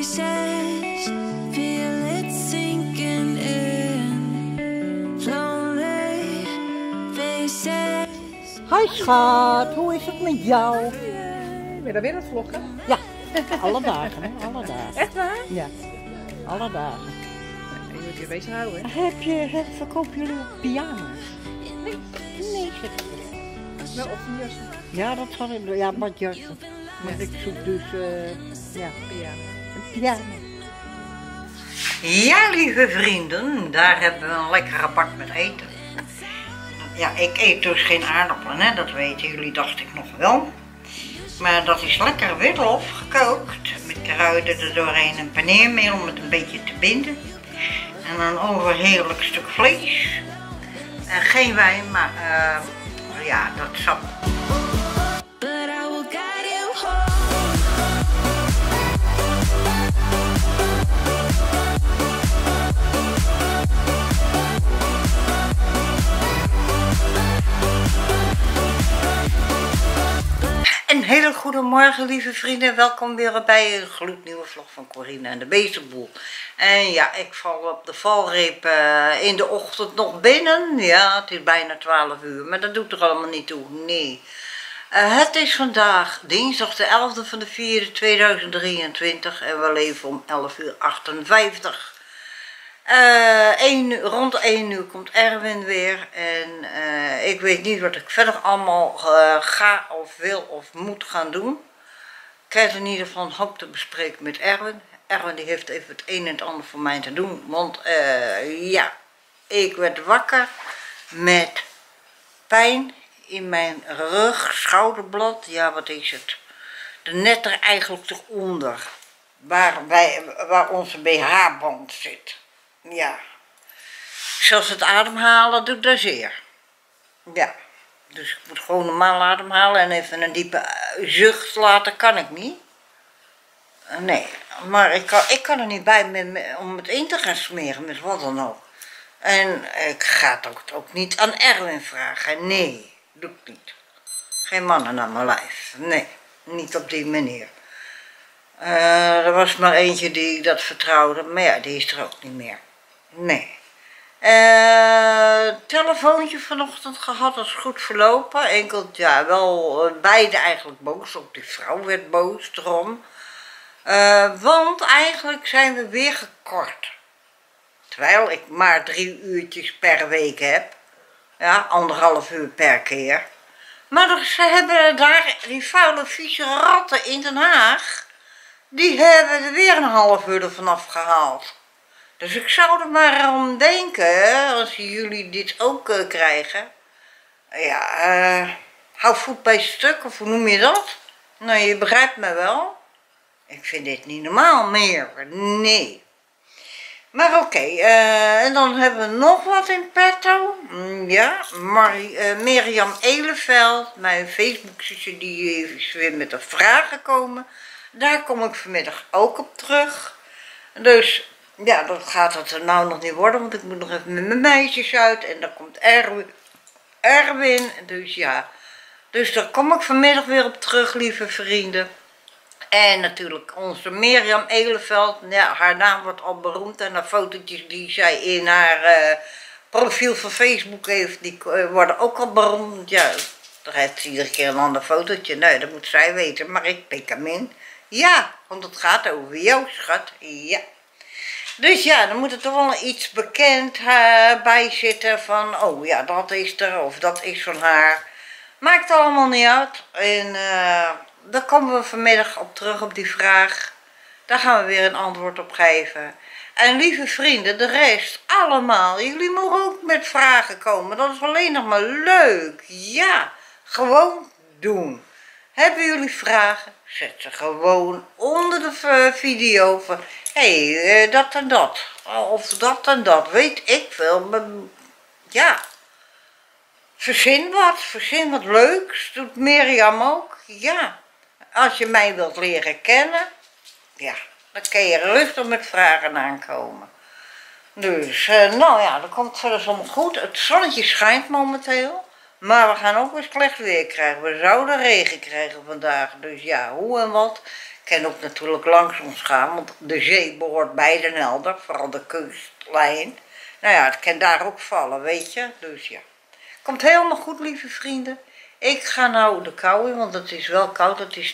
faces, feel it sinking in. Lonely faces. Hi schat, hoe is het met jou? Ben je daar weer aan het vloggen? Ja, alle dagen, hè? Alle dagen. Echt waar? Ja, alle dagen. Je moet je bezig houden. Verkopen jullie ook pyjama's? Nee. Nee, zeg. Wel of een jassen. Ja, dat zal ik doen. Ja, badjassen. Maar ik zoek dus, ja, Ja. een pyjama. Ja, lieve vrienden, daar hebben we een lekker rapport met eten. Ja, ik eet dus geen aardappelen, hè? Dat weten jullie, dacht ik nog wel. Maar dat is lekker witlof gekookt, met kruiden er doorheen en paneermeel om het een beetje te binden. En een overheerlijk stuk vlees. En geen wijn, maar ja, dat sap. But I will guide you home. Een hele goede morgen, lieve vrienden. Welkom weer bij een gloednieuwe vlog van Corine en de Beestenboel. En ja, ik val op de valreep in de ochtend nog binnen. Ja, het is bijna 12 uur, maar dat doet er allemaal niet toe. Nee. Het is vandaag dinsdag de 11e van de 4e 2023 en we leven om 11:58. Rond 1 uur komt Erwin weer en ik weet niet wat ik verder allemaal ga of wil of moet gaan doen. Ik krijg in ieder geval een hoop te bespreken met Erwin. Erwin die heeft even het een en het ander voor mij te doen, want ja, ik werd wakker met pijn in mijn rug, schouderblad, ja wat is het, de net er eigenlijk eronder, waar onze BH-band zit. Ja, zelfs het ademhalen doet daar zeer. Ja, dus ik moet gewoon normaal ademhalen en even een diepe zucht laten, kan ik niet. Nee, maar ik kan er niet bij om het in te gaan smeren met wat dan ook. En ik ga het ook niet aan Erwin vragen, nee, doe ik niet. Geen mannen naar mijn lijf, nee, niet op die manier. Er was maar eentje die dat vertrouwde, maar ja, die is er ook niet meer. Nee. Telefoontje vanochtend gehad, dat is goed verlopen. Enkel, ja, wel beide eigenlijk boos. Ook die vrouw werd boos erom. Want eigenlijk zijn we weer gekort. Terwijl ik maar 3 uurtjes per week heb. Ja, 1,5 uur per keer. Maar ze hebben daar die vuile vieze ratten in Den Haag. Die hebben er weer een half uur ervan afgehaald. Dus ik zou er maar om denken, als jullie dit ook krijgen. Ja, hou voet bij stuk, of hoe noem je dat? Nou, je begrijpt me wel. Ik vind dit niet normaal meer, nee. Maar oké, en dan hebben we nog wat in petto. Ja, Mirjam Eleveld, mijn Facebook-zusje, die is weer met een vraag gekomen. Daar kom ik vanmiddag ook op terug. Dus ja, dat gaat het er nou nog niet worden, want ik moet nog even met mijn meisjes uit en dan komt Erwin. Dus ja, dus daar kom ik vanmiddag weer op terug, lieve vrienden. En natuurlijk onze Mirjam Eleveld, ja, haar naam wordt al beroemd en haar fotootjes die zij in haar profiel van Facebook heeft, die worden ook al beroemd. Ja, daar heeft ze iedere keer een ander fotootje. Nee, dat moet zij weten, maar ik pik hem in. Ja, want het gaat over jou, schat. Ja. Dus ja, dan moet er toch wel iets bekend bij zitten van, oh ja, dat is er of dat is van haar. Maakt allemaal niet uit. En daar komen we vanmiddag op terug op die vraag. Daar gaan we weer een antwoord op geven. En lieve vrienden, de rest allemaal, jullie mogen ook met vragen komen. Dat is alleen nog maar leuk. Ja, gewoon doen. Hebben jullie vragen? Zet ze gewoon onder de video van, hé, dat en dat. Of dat en dat, weet ik veel. Maar, ja, verzin wat leuks. Doet Mirjam ook. Ja, als je mij wilt leren kennen, ja, dan kan je rustig met vragen aankomen. Dus, nou ja, dat komt verder allemaal goed. Het zonnetje schijnt momenteel. Maar we gaan ook weer slecht weer krijgen. We zouden regen krijgen vandaag. Dus ja, hoe en wat. Kan ook natuurlijk langs ons gaan, want de zee behoort bij Den Helder, vooral de kustlijn. Nou ja, het kan daar ook vallen, weet je. Dus ja, komt helemaal goed, lieve vrienden. Ik ga nou de kou in, want het is wel koud. Het is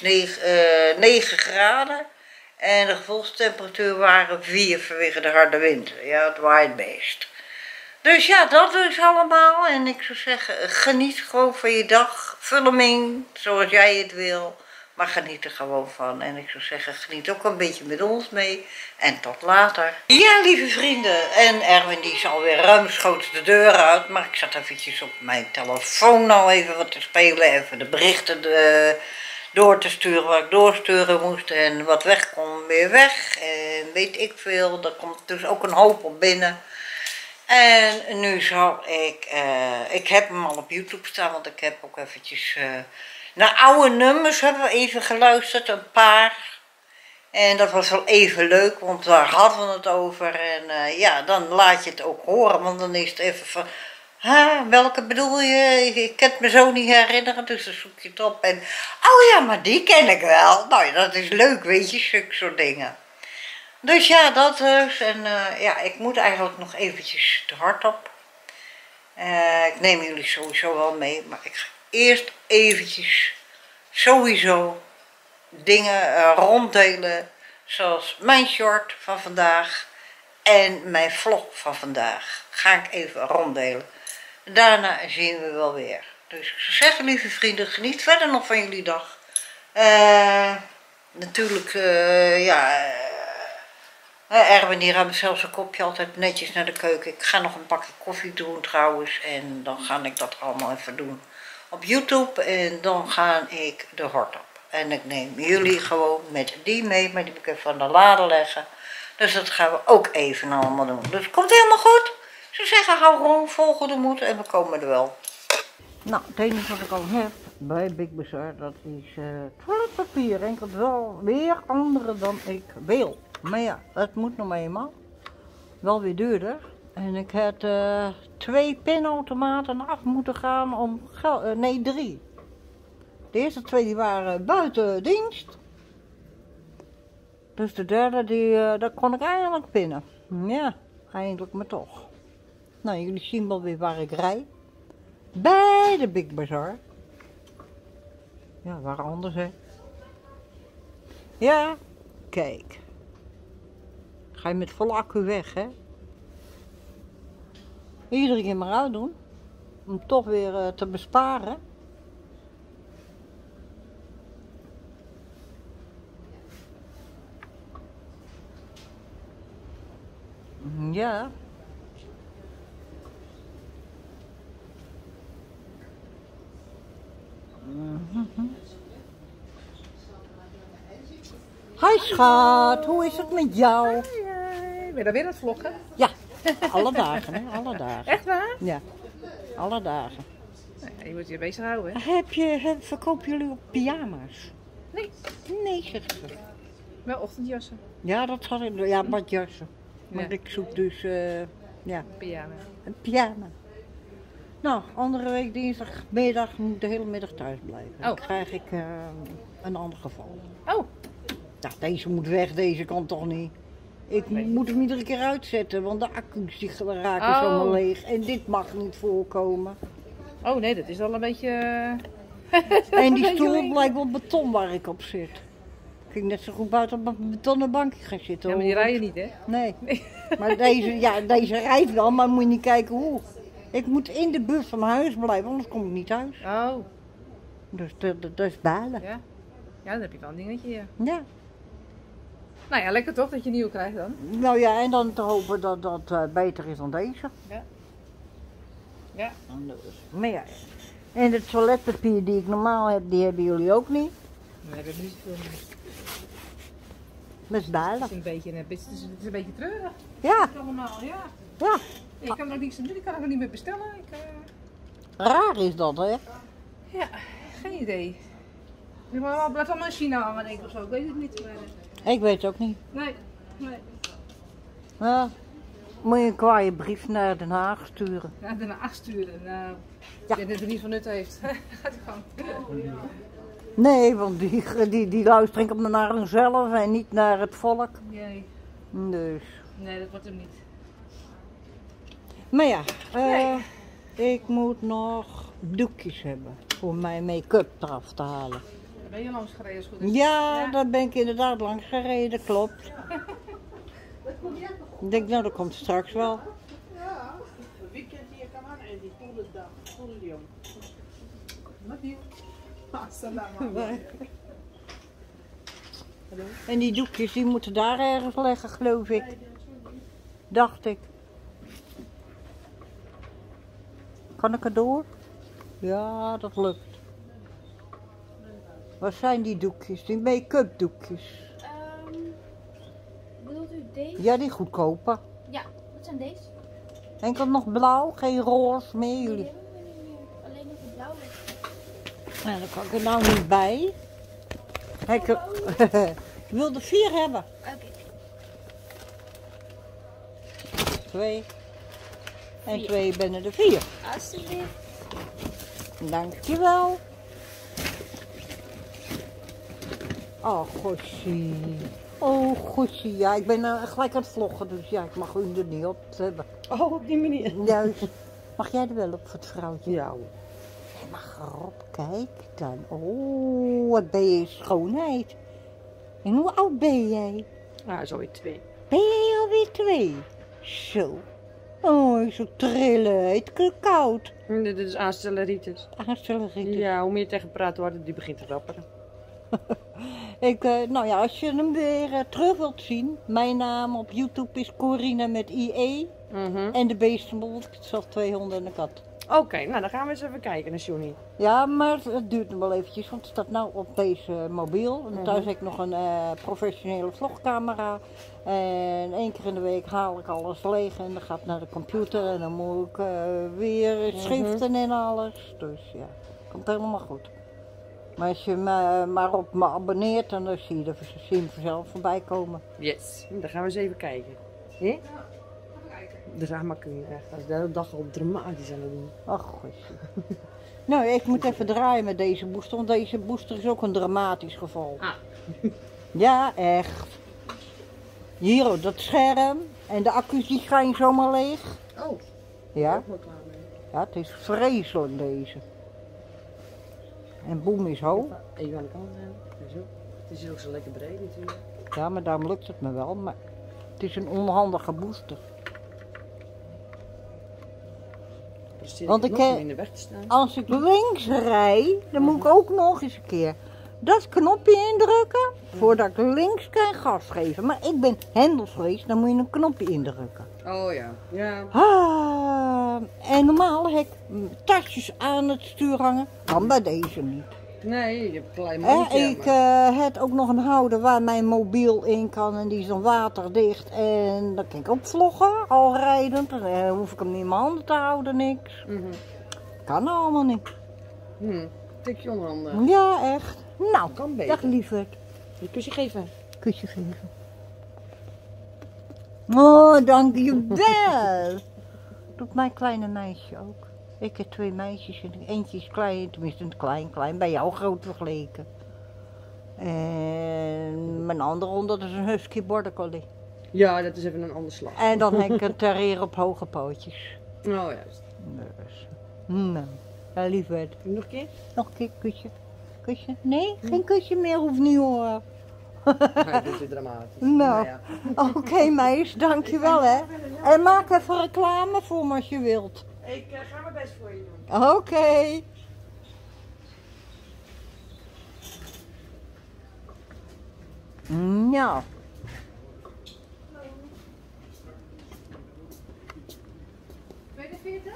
9 graden. En de gevoelstemperatuur waren 4 vanwege de harde wind. Ja, het waait best. Dus ja, dat dus allemaal. En ik zou zeggen, geniet gewoon van je dag. Vul hem in, zoals jij het wil. Maar geniet er gewoon van. En ik zou zeggen, geniet ook een beetje met ons mee. En tot later. Ja, lieve vrienden. En Erwin die is alweer ruimschoots de deur uit. Maar ik zat eventjes op mijn telefoon nou even wat te spelen. Even de berichten door te sturen waar ik doorsturen moest. En wat weg kon, weer weg. En weet ik veel. Daar komt dus ook een hoop op binnen. En nu zal ik heb hem al op YouTube staan. Want ik heb ook eventjes... naar oude nummers hebben we even geluisterd, een paar. En dat was wel even leuk, want daar hadden we het over. En ja, dan laat je het ook horen, want dan is het even van... welke bedoel je? Ik kan het me zo niet herinneren, dus dan zoek je het op. En, oh ja, maar die ken ik wel. Nou ja, dat is leuk, weet je, zulke soort dingen. Dus ja, dat dus. En ja, ik moet eigenlijk nog eventjes te hard op. Ik neem jullie sowieso wel mee, maar ik ga eerst eventjes sowieso dingen ronddelen, zoals mijn short van vandaag en mijn vlog van vandaag. Ga ik even ronddelen. Daarna zien we wel weer. Dus ik zou zeggen, lieve vrienden, geniet verder nog van jullie dag. Natuurlijk, ja... Erwin die ruimt zelfs een kopje altijd netjes naar de keuken. Ik ga nog een bakje koffie doen trouwens. En dan ga ik dat allemaal even doen op YouTube. En dan ga ik de hort op. En ik neem jullie gewoon met die mee. Maar die moet ik even aan de lade leggen. Dus dat gaan we ook even allemaal doen. Dus het komt helemaal goed. Ik zou zeggen, hou gewoon volgende moed en we komen er wel. Nou, het enige wat ik al heb bij Big Bazaar, dat is toiletpapier. En ik had wel weer andere dan ik wil. Maar ja, dat moet nog eenmaal. Wel weer duurder. En ik had 2 pinautomaten af moeten gaan om nee, 3. De eerste 2 die waren buiten dienst. Dus de derde, daar kon ik eindelijk pinnen. Ja, eindelijk maar toch. Nou, jullie zien wel weer waar ik rijd. Bij de Big Bazaar. Ja, waar anders hè. Ja, kijk. Ga je met volle accu weg, hè? Iedere keer maar uitdoen. Om toch weer te besparen. Ja. Hi schat, hoe is het met jou? Hey, ben je dan weer aan het vloggen? Ja, alle dagen, hè? Alle dagen. Echt waar? Ja, alle dagen. Je moet je bezig houden, hè? Verkopen jullie ook pyjama's? Nee, Nee, zegt ze. wel ochtendjassen. Ja, dat had ik, ja, badjassen. Maar Ja. ik zoek dus, ja, Pyjama. een pyjama. Nou, andere week dinsdagmiddag moet ik de hele middag thuis blijven. Dan Oh. krijg ik een ander geval. Oh, Ja, deze moet weg, deze kan toch niet. Ik Nee. moet hem iedere keer uitzetten, want de accu's die raken Oh. zomaar leeg. En dit mag niet voorkomen. oh nee, dat is al een beetje... En die Beetje stoel leeg. lijkt wel beton waar ik op zit. Ik ging net zo goed buiten op een betonnen bankje gaan zitten. Ja, maar die hoor. rijden niet, hè? Nee. Maar deze rijdt wel, maar moet je niet kijken hoe. Ik moet in de buurt van mijn huis blijven, anders kom ik niet thuis. Oh, Dus dat is balen. ja. Ja, dan heb je wel een dingetje, ja. Ja. Nou ja, lekker toch dat je nieuw krijgt dan. Nou ja, en dan te hopen dat dat beter is dan deze. Ja. Ja. Maar ja. En het toiletpapier die ik normaal heb, die hebben jullie ook niet. Nee, dat heb ik niet zoveel meer. Dat is balen. Het is een beetje, het is een beetje treurig. Ja, Allemaal, ja. ja. Ik kan er ook niks aan doen, ik kan er ook niet meer bestellen. Raar is dat, hè? Ja, geen idee. Het blijft allemaal in China aan, denk ik of zo. Ik weet het niet. Maar, Ik weet het ook niet. nee, nee. Ja. Moet je een kwaaie brief naar Den Haag sturen. Ja, daarna sturen. Nou, Ja. ik denk dat het er niet van nut heeft. Gaat u gang. Nee, want die luisteren ik naar hunzelf en niet naar het volk. Nee. Dus. Nee, dat wordt hem niet. Maar ja, ik moet nog doekjes hebben voor mijn make-up eraf te halen. Daar ben je langs gereden als het goed is. Ja, daar ben ik inderdaad langs gereden, klopt. Ik denk, nou, dat komt straks wel. Een weekend hier kan aan en die voelde dag. Voelde die om. Wat niet? Assalamu. En die doekjes die moeten daar ergens leggen, geloof ik. Dacht ik. Kan ik er door? Ja, dat lukt. Wat zijn die doekjes? Die make-up doekjes? Bedoelt u deze? Ja, die goedkope. Ja, wat zijn deze? Enkel nog blauw, geen roze meer, Die jullie. hebben we niet meer. Alleen nog de blauwe. Nou, dan kan ik er nou niet bij. Ik wil er 4 hebben. Oké. 2. En 2 binnen de 4. Alsjeblieft. Dankjewel. Oh, gossie. Oh, gossie. Ja, ik ben gelijk aan het vloggen, dus ja, ik mag u er niet op hebben. Oh, op die manier. Juist. Mag jij er wel op voor het vrouwtje? Ja. Hij mag erop, kijk dan. Oh, wat ben je schoonheid. En hoe oud ben jij? Ah, zo weer 2. Ben jij alweer 2? Zo. Oh, zo trillen. Het is koud. Dit is aanstelleritis. Aanstelleritis. Ja, hoe meer tegen praten wordt, die begint te rapperen. Nou ja, als je hem weer terug wilt zien. Mijn naam op YouTube is Corina met IE. En de beestenbol, ik heb zelf 2 honden en een kat. Oké, nou dan gaan we eens even kijken naar Johnny. Ja, maar het duurt nog wel eventjes, want het staat nou op deze mobiel. En thuis heb ik nog een professionele vlogcamera. En 1 keer in de week haal ik alles leeg en dan gaat het naar de computer. En dan moet ik weer schriften en alles. Dus ja, komt helemaal goed. Maar als je me maar op me abonneert, dan zie je hem vanzelf voorbij komen. Yes, dan gaan we eens even kijken. Hé? Drama kun je echt. Als de hele dag al dramatisch aan het doen. Ach, goedje. Nou, ik moet even draaien met deze booster, want deze booster is ook een dramatisch geval. Ah. Ja, echt. Hier, oh, dat scherm en de accu's die gaan zomaar leeg. Oh, Ja, ook wel klaar mee. ja, het is vreselijk deze. En boem is hoog. Even aan de kant zijn. Zo. Het is ook zo lekker breed natuurlijk. Ja, maar daarom lukt het me wel, maar het is een onhandige booster. Presteer Want ik ik, nog in de weg te staan. Als ik links rij, dan moet ik ook nog eens een keer dat knopje indrukken voordat ik links kan gas geven. Maar ik ben hendelsvrees, dan moet je een knopje indrukken. Oh ja. Ja. En normaal heb ik tasjes aan het stuur hangen, kan bij deze niet. Nee, je hebt een klein mandje. Ik heb ook nog een houder waar mijn mobiel in kan en die is dan waterdicht. En dan kan ik ook vloggen, al rijdend. Dan hoef ik hem niet in mijn handen te houden, niks. Kan allemaal niet. Tikje onderhanden. Ja, echt. Nou, Kan beter. dag lieverd. Een kusje geven. Kusje geven. Oh, dankjewel. Doet mijn kleine meisje ook. Ik heb 2 meisjes en eentje is klein, tenminste een klein, bij jou groot vergeleken. En mijn andere hond, dat is een husky border collie. Ja, dat is even een ander slag. En dan heb ik een terrier op hoge pootjes. Oh juist. Dus, nou, ja, lieverd. Nog een keer? Nog een keer kusje. Kusje? Nee, geen kusje meer, hoeft niet hoor. Hij doet weer dramatisch. Nou, ja. oké meis, dankjewel hè. En maak even reclame voor me als je wilt. Ik ga mijn best voor je doen. Oké. Nou. Weet je 40?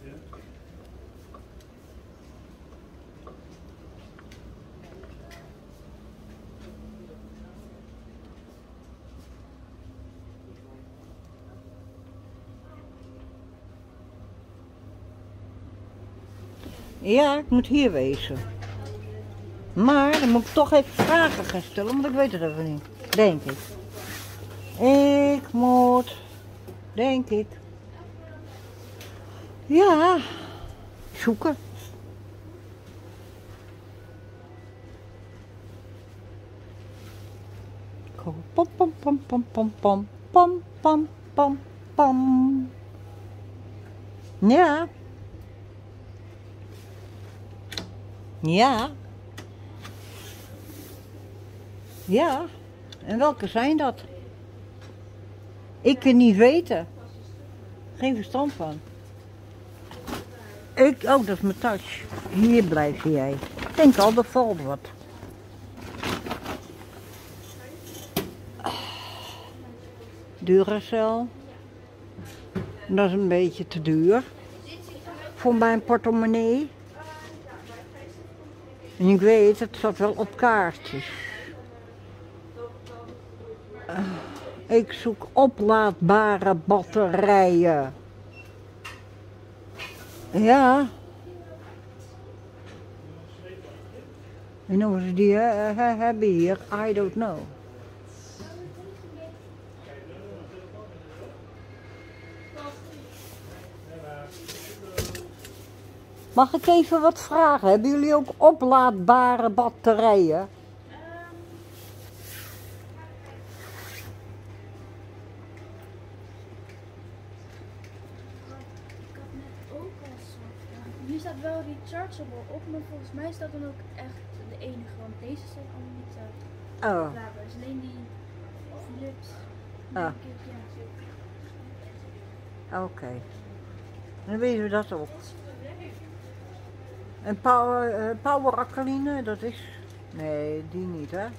Ja, ik moet hier wezen. Maar dan moet ik toch even vragen gaan stellen, want ik weet het even niet. Denk ik. Ik moet, denk ik. Ja, zoeken. go. Pom pom pom pom pom pom pom pom pom pom. Ja. Ja. Ja. En welke zijn dat? Ik kan niet weten. Geen verstand van. Oh, dat is mijn tas. Hier blijf jij. Ik denk al, er valt wat. Duracell. Dat is een beetje te duur. Voor mijn portemonnee. En ik weet, het staat wel op kaartjes. Ik zoek oplaadbare batterijen. Ja. En of ze die hebben hier, I don't know. Mag ik even wat vragen? Hebben jullie ook oplaadbare batterijen? Hier staat wel rechargeable op, maar volgens mij staat dan ook echt de enige, want deze staat allemaal niet Oh, klaarbaar. Dus alleen die Philips. Ah. Oké. Dan weten we dat ook. En power alkaline, dat is... Nee, die niet, hè?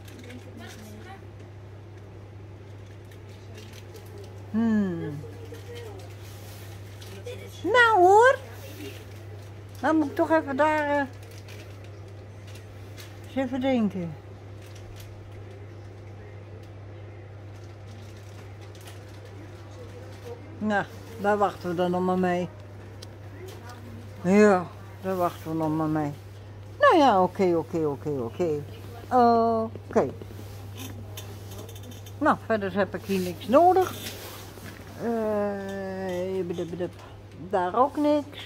Nou hoor. Dan moet ik toch even daar... eens even denken. Nou, daar wachten we dan nog maar mee. Ja, daar wachten we nog maar mee. Nou ja, oké. Oké. Nou, verder heb ik hier niks nodig. Daar ook niks.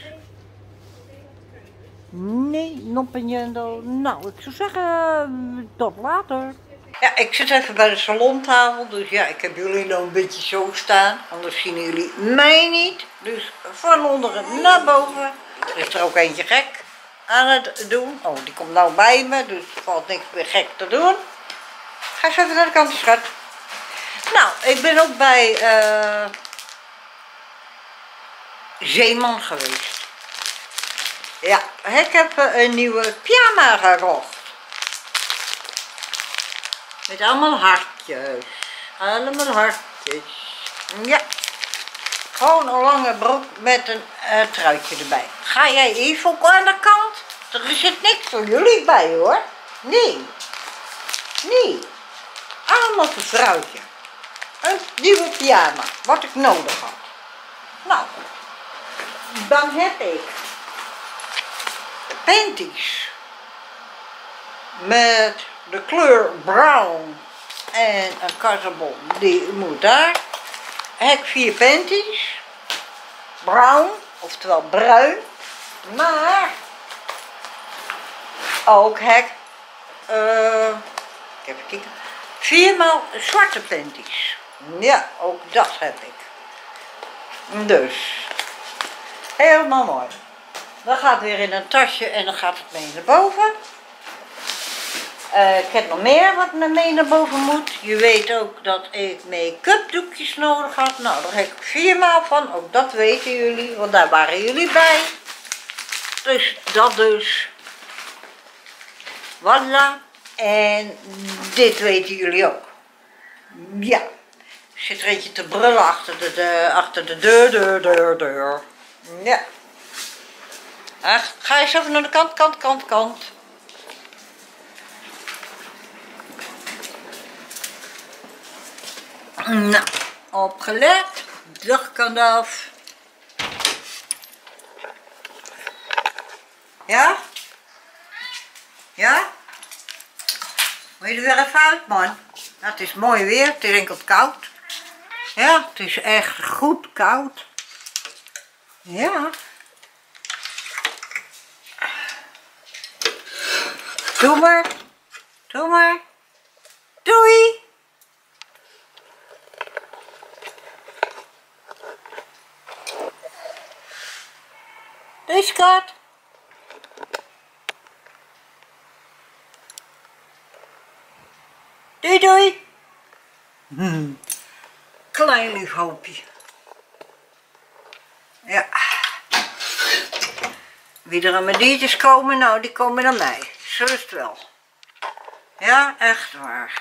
Nee, noppenjendo. Nou, ik zou zeggen, tot later. Ja, ik zit even bij de salontafel, dus ja, ik heb jullie nog een beetje zo staan, anders zien jullie mij niet. Dus van onderen naar boven. Er is er ook eentje gek aan het doen. Oh, die komt nou bij me, dus er valt niks meer gek te doen. Ga eens even naar de kant, schat. Nou, ik ben ook bij Zeeman geweest. Ja, ik heb een nieuwe pyjama gekocht. Met allemaal hartjes. Allemaal hartjes. Ja. Gewoon een lange broek met een truitje erbij. Ga jij even ook aan de kant? Er zit niks voor jullie bij hoor. Nee. Nee. Allemaal voor vrouwtje. Een nieuwe pyjama. Wat ik nodig had. Nou. Dan heb ik panties. Met de kleur brown en een kassenbon, die moet daar. Heb ik 4 panties, brown, oftewel bruin, maar ook heb ik even kijken, 4 maal zwarte panties. Ja, ook dat heb ik. Dus, helemaal mooi. Dat gaat weer in een tasje en dan gaat het mee naar boven. Ik heb nog meer wat mee naar boven moet. Je weet ook dat ik make-up doekjes nodig had. Nou, daar heb ik 4 maal van. Ook dat weten jullie, want daar waren jullie bij. Dus dat dus. Voilà. En dit weten jullie ook. Ja. Zit er eentje te brullen achter de deur. Ja. Ga eens even naar de kant. Nou, opgelet. Dagkant af. Ja? Ja? Moet je er weer even uit, man? Nou, het is mooi weer, het is enkel koud. Ja, het is echt goed koud. Ja. Doe maar. Doei. Doei, schat. Doei, doei. Klein lief hoopje. Ja. Wie er aan mijn diertjes komen, nou, die komen naar mij. Zo is het wel. Ja, echt waar.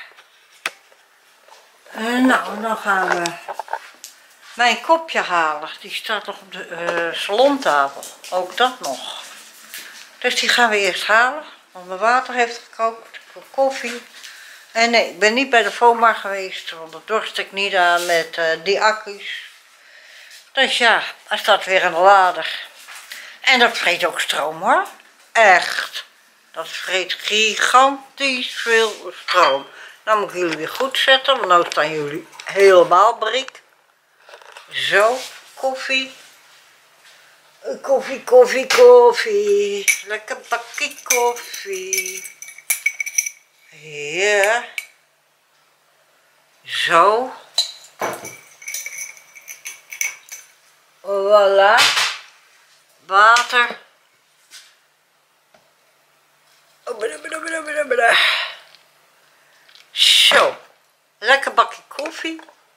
Nou, dan gaan we mijn kopje halen. Die staat nog op de salontafel. Ook dat nog. Dus die gaan we eerst halen. Want mijn water heeft gekookt. Ik wil koffie. En nee, ik ben niet bij de FOMA geweest. Want dat dorst ik niet aan met die accu's. Dus ja, hij staat weer in de lader. En dat vreet ook stroom hoor. Echt. Dat vreet gigantisch veel stroom. Nou moet ik jullie weer goed zetten, want nu staan jullie helemaal brik. Zo, koffie. Koffie, koffie, koffie. Lekker bakje koffie. Ja. Zo. Voilà. Water. Zo, lekker bakje koffie.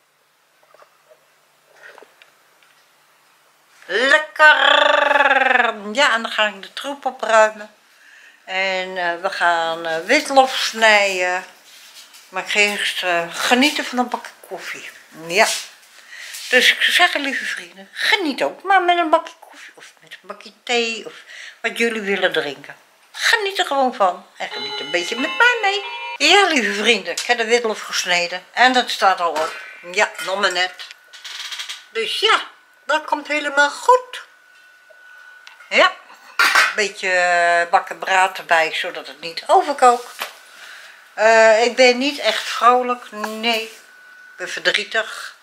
Lekker. Ja, en dan ga ik de troep opruimen. En we gaan witlof snijden. Maar ik ga eerst genieten van een bakje koffie. Ja. Dus ik zou zeggen, lieve vrienden, geniet ook maar met een bakje koffie. Of met een bakje thee. Of wat jullie willen drinken. Geniet er gewoon van. En geniet een beetje met mij mee. Ja, lieve vrienden, ik heb de witlof gesneden. En dat staat al op. Ja, nog maar net. Dus ja, dat komt helemaal goed. Ja, een beetje bakken braad erbij, zodat het niet overkookt. Ik ben niet echt vrolijk, nee. Ik ben verdrietig.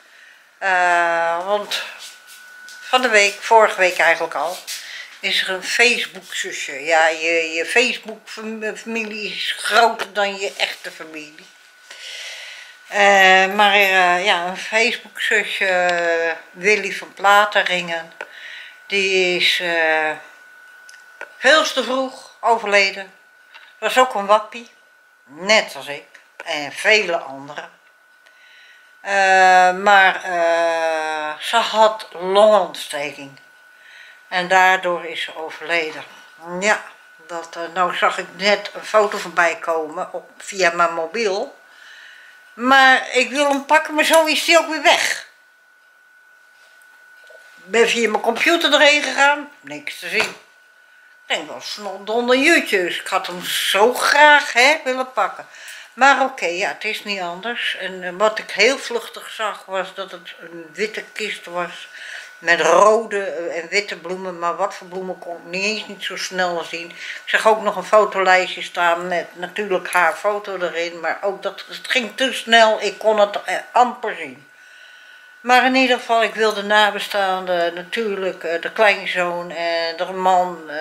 Want van de week, vorige week eigenlijk al, is er een Facebook-zusje. Ja, je Facebook-familie is groter dan je echte familie. Maar ja, een Facebook-zusje, Willy van Plateringen, die is veel te vroeg overleden. Was ook een wappie, net als ik en vele anderen. Maar ze had longontsteking. En daardoor is ze overleden. Ja, nou zag ik net een foto voorbij komen via mijn mobiel. Maar ik wil hem pakken, maar zo is hij ook weer weg. Ik ben via mijn computer erheen gegaan, niks te zien. Ik denk wel snel donder jutjes. Ik had hem zo graag willen pakken. Maar oké, ja, het is niet anders. En wat ik heel vluchtig zag was dat het een witte kist was. Met rode en witte bloemen, maar wat voor bloemen kon ik niet zo snel zien. Ik zag ook nog een fotolijstje staan met natuurlijk haar foto erin, maar ook dat, het ging te snel, ik kon het amper zien. Maar in ieder geval, ik wil de nabestaanden natuurlijk, de kleinzoon en de man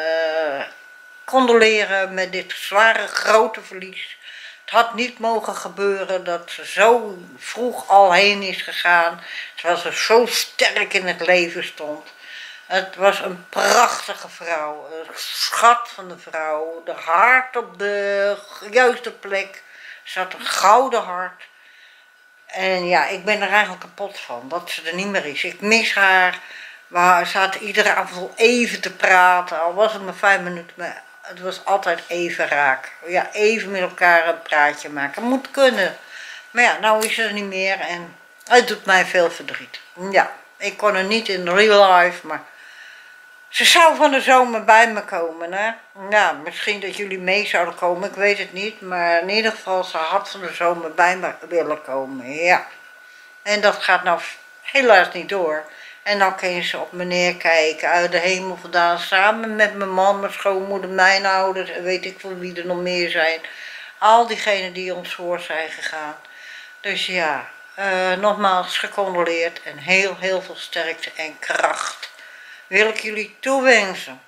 condoleren met dit zware, grote verlies. Het had niet mogen gebeuren dat ze zo vroeg al heen is gegaan, terwijl ze zo sterk in het leven stond. Het was een prachtige vrouw, een schat van de vrouw, de hart op de juiste plek. Ze had een gouden hart. En ja, ik ben er eigenlijk kapot van, dat ze er niet meer is. Ik mis haar. We zaten iedere avond even te praten, al was het maar 5 minuten, maar het was altijd even raak. Ja, even met elkaar een praatje maken. Moet kunnen. Maar ja, nou is ze er niet meer en het doet mij veel verdriet. Ja, ik kon er niet in real life, maar ze zou van de zomer bij me komen, hè. Ja, misschien dat jullie mee zouden komen, ik weet het niet. Maar in ieder geval, ze had van de zomer bij me willen komen, ja. En dat gaat nou helaas niet door. En dan kun je ze op me neerkijken, uit de hemel vandaan, samen met mijn man, mijn schoonmoeder, mijn ouders en weet ik wel wie er nog meer zijn. Al diegenen die ons voor zijn gegaan. Dus ja, nogmaals gecondoleerd en heel veel sterkte en kracht wil ik jullie toewensen.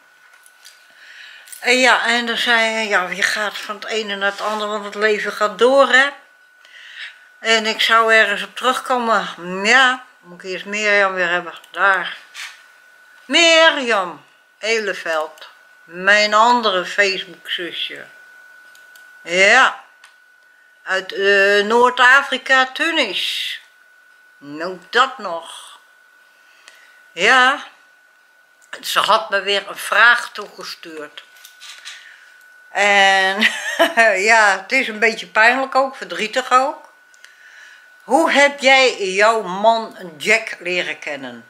En ja, en dan zei je, ja, je gaat van het ene naar het andere, want het leven gaat door, hè. En ik zou ergens op terugkomen, ja, moet ik eerst Mirjam weer hebben, daar. Mirjam, Eleveld, mijn andere Facebook-zusje. Ja, uit Noord-Afrika, Tunis. Ook dat nog. Ja, ze had me weer een vraag toegestuurd. En ja, het is een beetje pijnlijk ook, verdrietig ook. Hoe heb jij jouw man Jack leren kennen?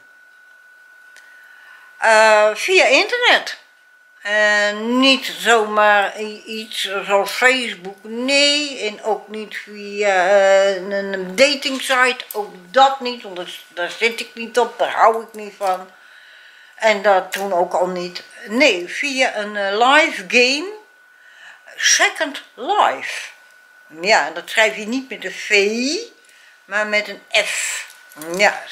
Via internet. En niet zomaar iets zoals Facebook, nee. En ook niet via een datingsite, ook dat niet. Want daar zit ik niet op, daar hou ik niet van. En dat toen ook al niet. Nee, via een live game. Second Life. Ja, dat schrijf je niet met een V, maar met een F. Ja,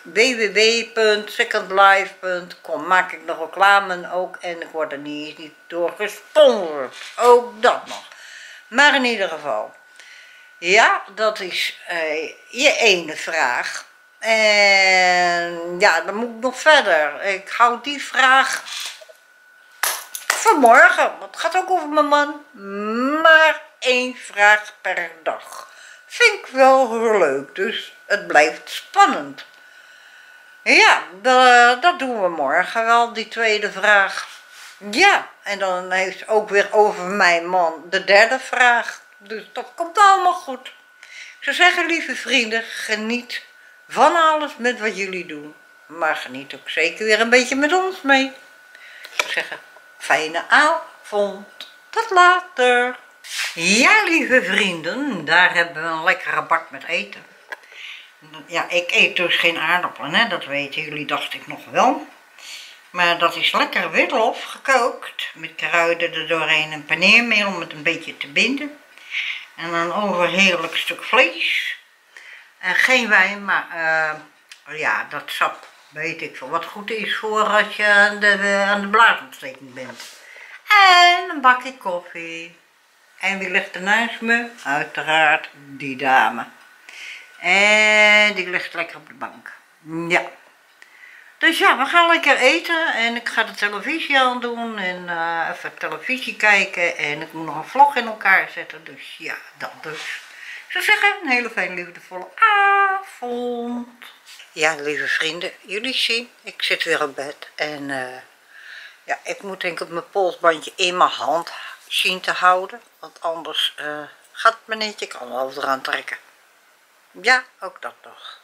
www.secondlife.com. Maak ik nog reclame ook en ik word er niet door gesponsord. Ook dat nog. Maar in ieder geval. Ja, dat is je ene vraag. En ja, dan moet ik nog verder. Ik hou die vraag vanmorgen. Want het gaat ook over mijn man. Maar 1 vraag per dag. Vind ik wel heel leuk, dus het blijft spannend. Ja, dat doen we morgen wel, die tweede vraag. Ja, en dan heeft ze ook weer over mijn man de derde vraag. Dus dat komt allemaal goed. Ik zou zeggen, lieve vrienden, geniet van alles met wat jullie doen. Maar geniet ook zeker weer een beetje met ons mee. Ik zou zeggen, fijne avond. Tot later. Ja, lieve vrienden, daar hebben we een lekkere bak met eten. Ja, ik eet dus geen aardappelen, hè? Dat weten jullie, dacht ik nog wel. Maar dat is lekker witlof gekookt, met kruiden er doorheen en paneermeel om het een beetje te binden. En een overheerlijk stuk vlees. En geen wijn, maar ja, dat sap, weet ik veel, wat goed is voor als je aan de blaasontsteking bent. En een bakje koffie. En wie ligt er naast me? Uiteraard die dame. En die ligt lekker op de bank. Ja. Dus ja, we gaan lekker eten. En ik ga de televisie aan doen. En even televisie kijken. En ik moet nog een vlog in elkaar zetten. Dus ja, dat dus. Ik zou zeggen, een hele fijne, liefdevolle avond. Ja, lieve vrienden. Jullie zien, ik zit weer op bed. En ja, ik moet denk ik mijn polsbandje in mijn hand zien te houden, want anders gaat het me niet, je kan wel eraan trekken. Ja, ook dat nog.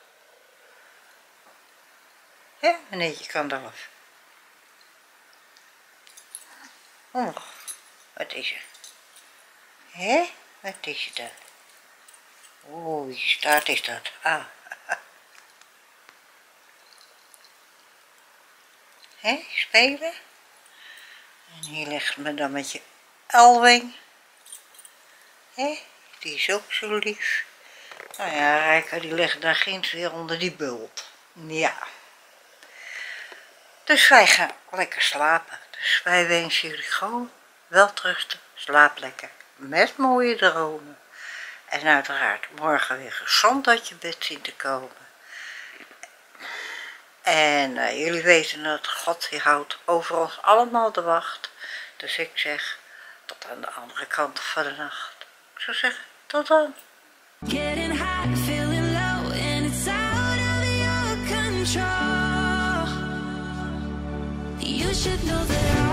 Ja, meneertje kan eraf. Oh, wat is er? Hé, wat is het dan? Oeh, je staart is dat. Ah. Hé, spelen? En hier ligt me dan met je Elwing. Hé, die is ook zo lief. Nou ja, Rijka die ligt daar ginds weer onder die bult. Ja. Dus wij gaan lekker slapen. Dus wij wensen jullie gewoon welterusten. Slaap lekker. Met mooie dromen. En uiteraard morgen weer gezond uit je bed zien te komen. En jullie weten dat God die houdt over ons allemaal de wacht. Dus ik zeg tot aan de andere kant van de nacht. Ik zou zeggen, tot dan. Getting high, feeling low, and it's out of your control. You should know that